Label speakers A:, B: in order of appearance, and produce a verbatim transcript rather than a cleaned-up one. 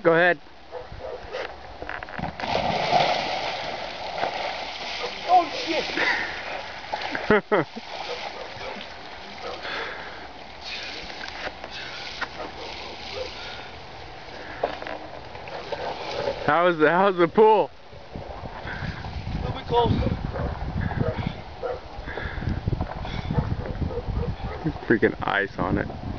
A: Go ahead.
B: Oh shit!
A: How's the how's the pool?
B: A little bit close.
A: Freaking ice on it.